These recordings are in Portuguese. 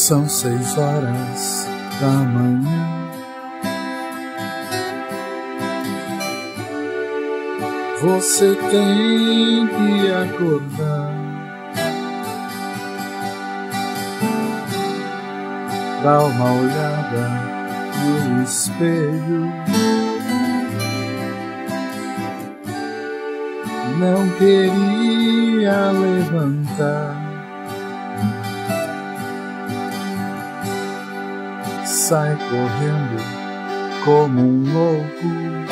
São 6 horas da manhã. Você tem que acordar. Dá uma olhada no espelho. Não queria levantar. Sai correndo como um louco,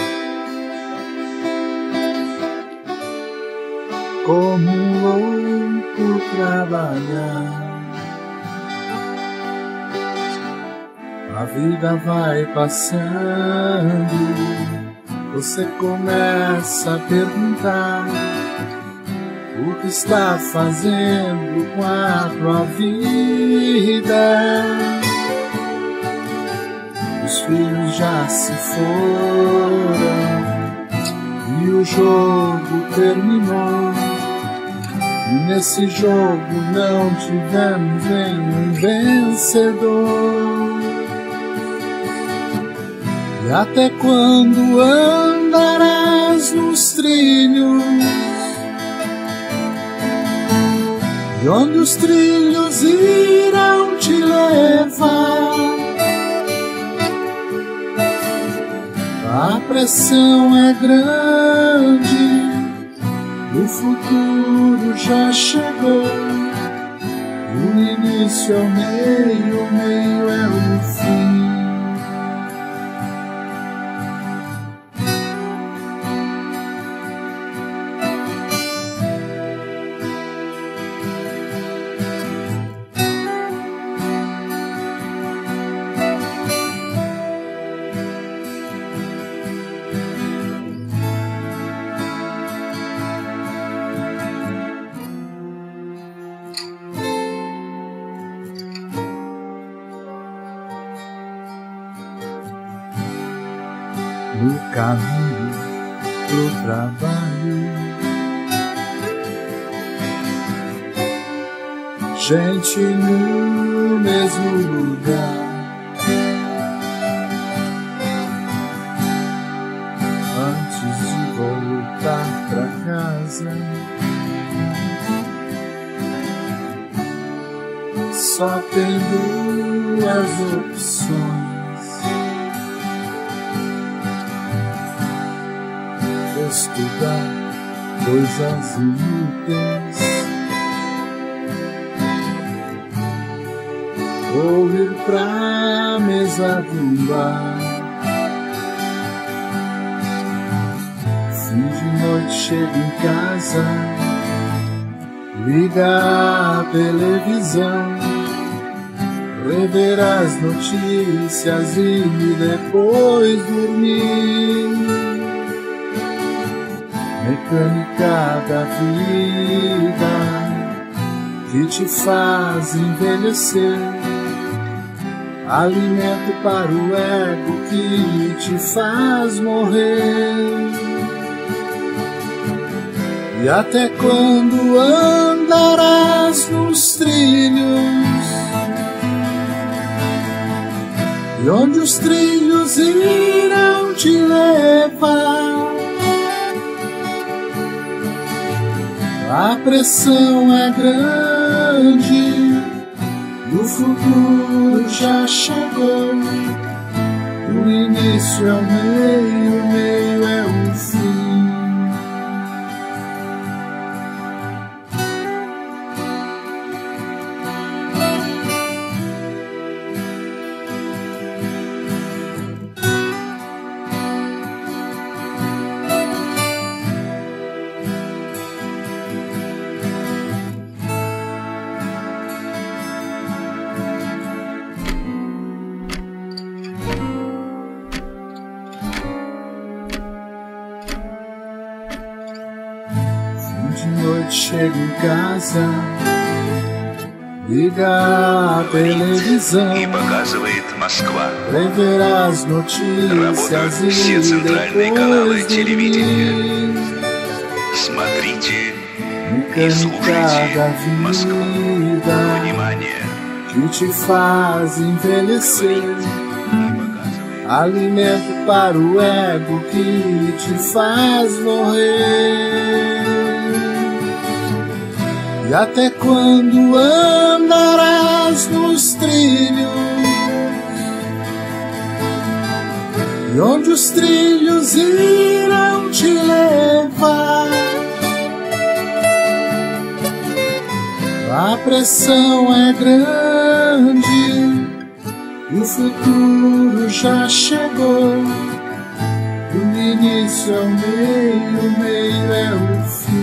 como um louco trabalhar. A vida vai passando, você começa a perguntar o que está fazendo com a tua vida. Os filhos já se foram e o jogo terminou. E nesse jogo não tivemos nenhum vencedor. E até quando andarás nos trilhos? E onde os trilhos irão te levar? A pressão é grande, o futuro já chegou. O início é o meio é o fim. No caminho pro trabalho, gente no mesmo lugar. Antes de voltar pra casa, só tem 2 opções: estudar coisas inúteis ou ir pra mesa de um bar. Fim de noite chego em casa, liga a televisão, rever as notícias e depois dormir. Mecânica da vida que te faz envelhecer, alimento para o ego que te faz morrer. E até quando andarás nos trilhos? E onde os trilhos irão te levar? A pressão é grande, o futuro já chegou. O início é o meio é o fim. De noite chego em casa, liga a televisão, rever as notícias e depois dormir. Mecânica da vida que te faz envelhecer, alimento para o ego que te faz morrer. E até quando andarás nos trilhos, e onde os trilhos irão te levar, a pressão é grande e o futuro já chegou. O início é o meio é o fim.